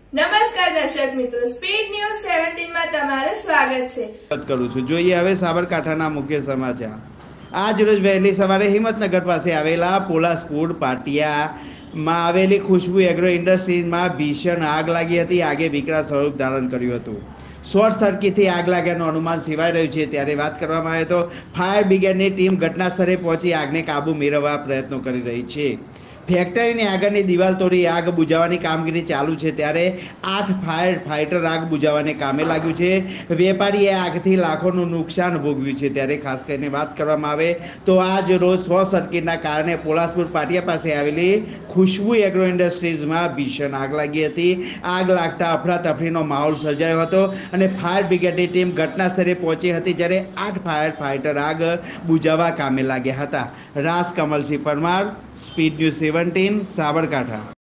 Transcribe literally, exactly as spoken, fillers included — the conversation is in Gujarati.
નમસ્કાર દર્શક મિત્રો, સ્પીડ ન્યૂઝ સેવન્ટીન માં તમારું સ્વાગત છે. કરું છું. જોઈએ હવે સાબરકાંઠાના મુખ્ય સમાચાર. આજ રોજ વહેલી સવારે હિંમતનગર પાસે આવેલા પોલાસપુર પાટિયામાં આવેલી ખુશ્બુ એગ્રો ઇન્ડસ્ટ્રીઝમાં ભીષણ આગ લાગી હતી. આગે વિકરાળ સ્વરૂપ ધારણ કર્યું હતું. શોર્ટ સર્કિટથી આગ લાગ્યાનું અનુમાન સેવાઈ રહ્યું છે. ત્યારે વાત કરવામાં આવે તો ફાયર બ્રિગેડની ટીમ ઘટના સ્થળે પહોંચી આગને કાબુ મેળવવા પ્રયત્નો કરી રહી છે. ફેક્ટરીની આગળની દિવાલ તોડી આગ બુઝાવવાની કામગીરી ચાલુ છે. ત્યારે આઠ ફાયર ફાઇટર આગ બુઝાવવાને કામે લાગ્યું છે. વેપારીએ આગથી લાખોનું નુકસાન ભોગવ્યું છે. ત્યારે ખાસ કરીને વાત કરવામાં આવે તો આજ રોજ શોર્ટ સર્કિટના કારણે પોલાસપુર પાટિયા પાસે આવેલી ખુશ્બુ એગ્રો ઇન્ડસ્ટ્રીઝમાં ભીષણ આગ લાગી હતી. આગ લાગતા અફરાતફરીનો માહોલ સર્જાયો હતો અને ફાયર બ્રિગેડની ટીમ ઘટના સ્થળે પહોંચી હતી. જ્યારે આઠ ફાયર ફાઇટર આગ બુઝાવવા કામે લાગ્યા હતા. રાસ Kamalsinh Parmar, speed news seventeen, Sabarkantha.